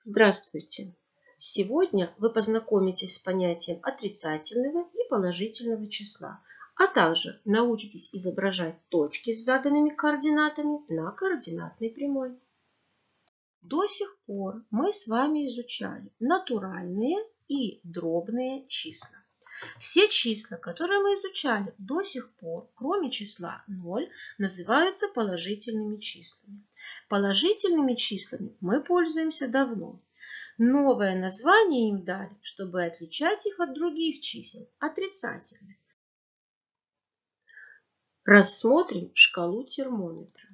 Здравствуйте! Сегодня вы познакомитесь с понятием отрицательного и положительного числа, а также научитесь изображать точки с заданными координатами на координатной прямой. До сих пор мы с вами изучали натуральные и дробные числа. Все числа, которые мы изучали до сих пор, кроме числа 0, называются положительными числами. Положительными числами мы пользуемся давно. Новое название им дали, чтобы отличать их от других чисел, отрицательных. Рассмотрим шкалу термометра.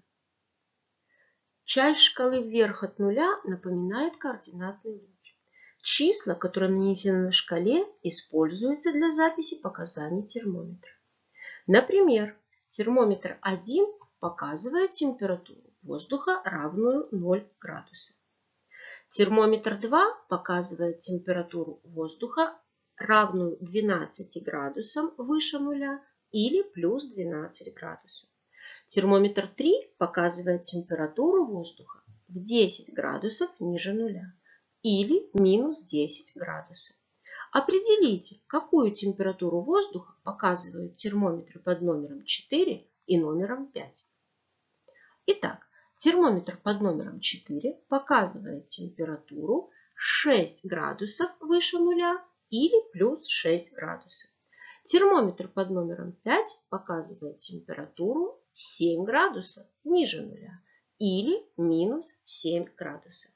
Часть шкалы вверх от нуля напоминает координатный луч. Числа, которые нанесены на шкале, используются для записи показаний термометра. Например, термометр 1 показывает температуру воздуха, равную 0 градусов. Термометр 2 показывает температуру воздуха, равную 12 градусам выше нуля или плюс 12 градусов. Термометр 3 показывает температуру воздуха в 10 градусов ниже нуля или минус 10 градусов. Определите, какую температуру воздуха показывают термометры под номером 4 и номером 5. Итак, термометр под номером 4 показывает температуру 6 градусов выше нуля или плюс 6 градусов. Термометр под номером 5 показывает температуру 7 градусов ниже нуля или минус 7 градусов.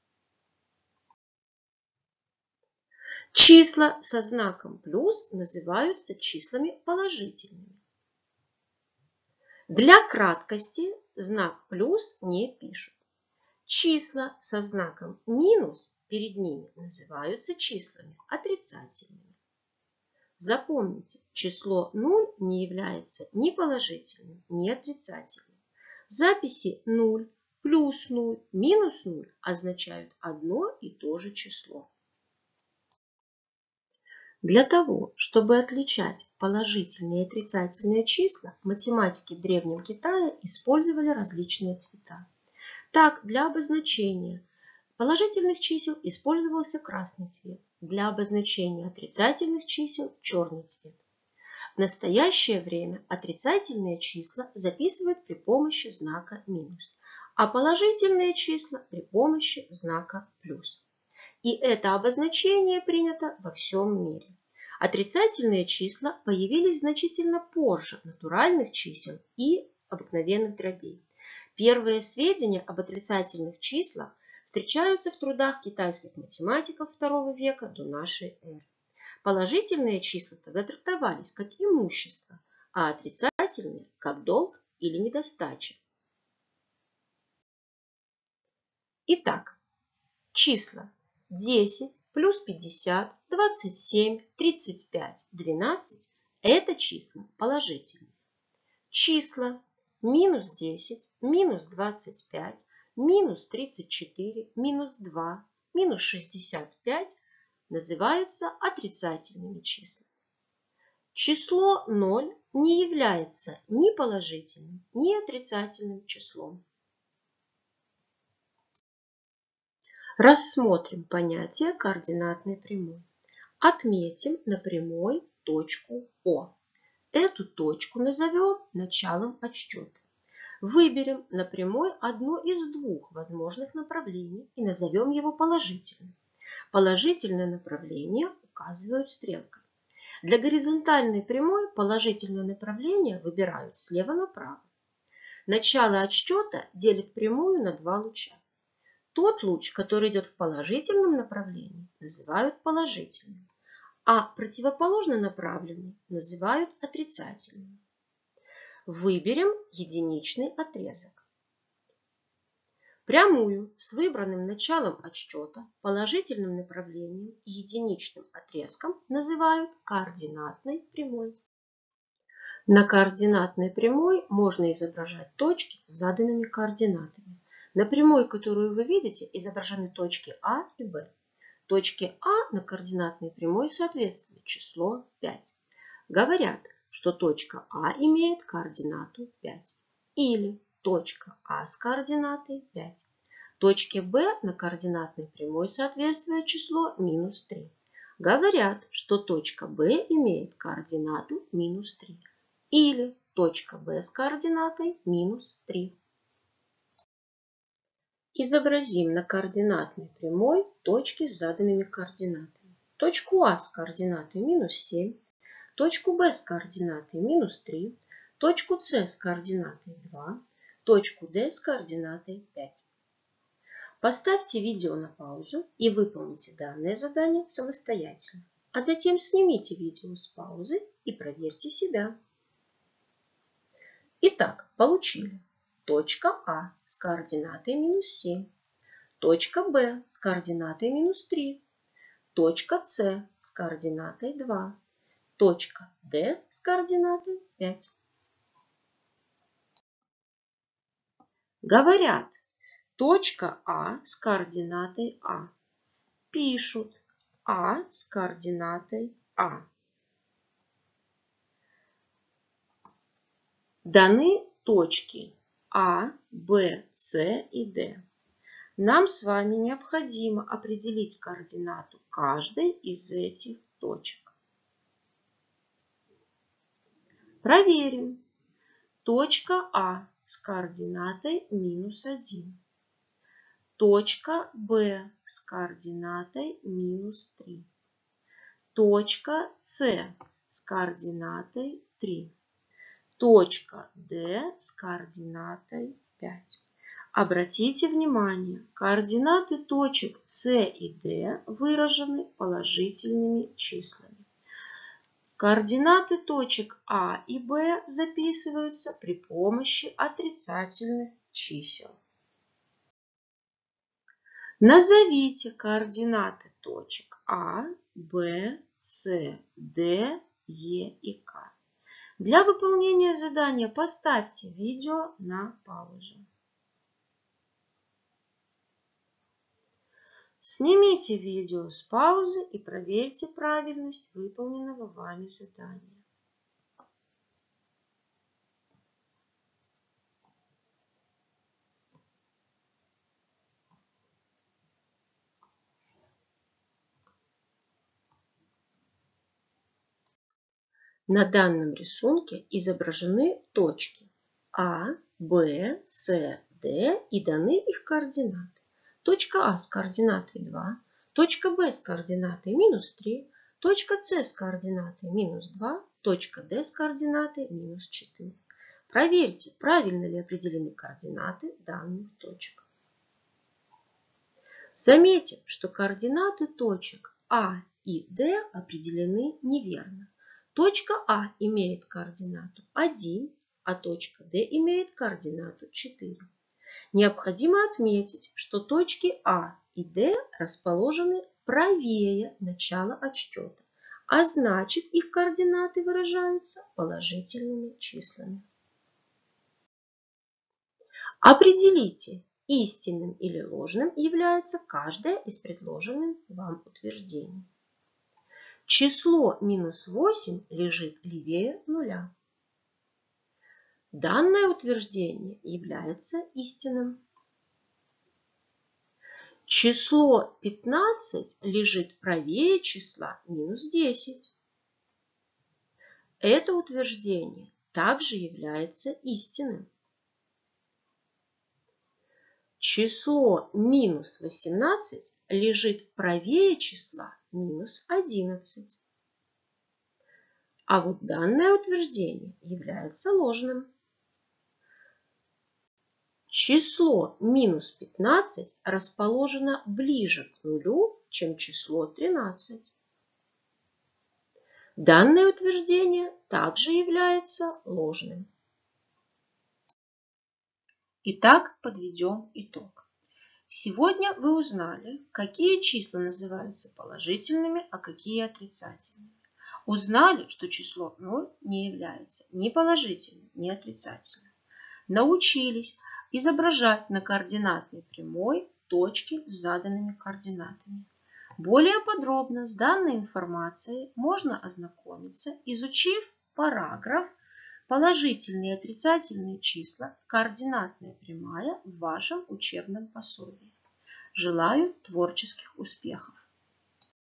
Числа со знаком плюс называются числами положительными. Для краткости знак плюс не пишут. Числа со знаком минус перед ними называются числами отрицательными. Запомните, число 0 не является ни положительным, ни отрицательным. Записи 0, плюс 0, минус 0 означают одно и то же число. Для того, чтобы отличать положительные и отрицательные числа, математики в Древнем Китае использовали различные цвета. Так, для обозначения положительных чисел использовался красный цвет, для обозначения отрицательных чисел – черный цвет. В настоящее время отрицательные числа записывают при помощи знака минус, а положительные числа при помощи знака плюс. И это обозначение принято во всем мире. Отрицательные числа появились значительно позже натуральных чисел и обыкновенных дробей. Первые сведения об отрицательных числах встречаются в трудах китайских математиков II века до нашей эры. Положительные числа тогда трактовались как имущество, а отрицательные – как долг или недостача. Итак, числа 10 плюс 50, 27, 35, 12 – это числа положительные. Числа минус 10, минус 25, минус 34, минус 2, минус 65 называются отрицательными числами. Число 0 не является ни положительным, ни отрицательным числом. Рассмотрим понятие координатной прямой. Отметим на прямой точку О. Эту точку назовем началом отсчета. Выберем на прямой одно из двух возможных направлений и назовем его положительным. Положительное направление указывают стрелкой. Для горизонтальной прямой положительное направление выбирают слева направо. Начало отсчета делит прямую на два луча. Тот луч, который идет в положительном направлении, называют положительным, а противоположно направленный называют отрицательным. Выберем единичный отрезок. Прямую с выбранным началом отсчета, положительным направлением и единичным отрезком называют координатной прямой. На координатной прямой можно изображать точки с заданными координатами. На прямой, которую вы видите, изображены точки А и Б. Точке А на координатной прямой соответствует число 5. Говорят, что точка А имеет координату 5. Или точка А с координатой 5. Точке B на координатной прямой соответствует число минус 3. Говорят, что точка B имеет координату минус 3. Или точка B с координатой минус 3. Изобразим на координатной прямой точки с заданными координатами. Точку А с координатой минус 7, точку Б с координатой минус 3, точку С с координатой 2, точку Д с координатой 5. Поставьте видео на паузу и выполните данное задание самостоятельно, а затем снимите видео с паузы и проверьте себя. Итак, получили. Точка А с координатой минус 7, точка Б с координатой минус 3, точка С с координатой 2, точка Д с координатой 5. Говорят, точка А с координатой А. Пишут А с координатой А. Даны точки А, Б, С и Д. Нам с вами необходимо определить координату каждой из этих точек. Проверим. Точка А с координатой минус 1. Точка Б с координатой минус 3. Точка С с координатой 3. Точка D с координатой 5. Обратите внимание, координаты точек С и D выражены положительными числами. Координаты точек А и Б записываются при помощи отрицательных чисел. Назовите координаты точек А, Б, С, Д, Е и К. Для выполнения задания поставьте видео на паузу. Снимите видео с паузы и проверьте правильность выполненного вами задания. На данном рисунке изображены точки А, Б, С, Д и даны их координаты. Точка А с координатой 2, точка Б с координатой минус 3, точка С с координатой минус 2, точка Д с координатой минус 4. Проверьте, правильно ли определены координаты данных точек. Заметьте, что координаты точек А и Д определены неверно. Точка А имеет координату 1, а точка Д имеет координату 4. Необходимо отметить, что точки А и Д расположены правее начала отсчета, а значит их координаты выражаются положительными числами. Определите, истинным или ложным является каждое из предложенных вам утверждений. Число минус 8 лежит левее нуля. Данное утверждение является истинным. Число 15 лежит правее числа минус 10. Это утверждение также является истинным. Число минус 18 лежит правее числа минус 11. А вот данное утверждение является ложным. Число минус 15 расположено ближе к нулю, чем число 13. Данное утверждение также является ложным. Итак, подведем итог. Сегодня вы узнали, какие числа называются положительными, а какие отрицательными. Узнали, что число 0 не является ни положительным, ни отрицательным. Научились изображать на координатной прямой точки с заданными координатами. Более подробно с данной информацией можно ознакомиться, изучив параграф Положительные и отрицательные числа – координатная прямая в вашем учебном пособии. Желаю творческих успехов!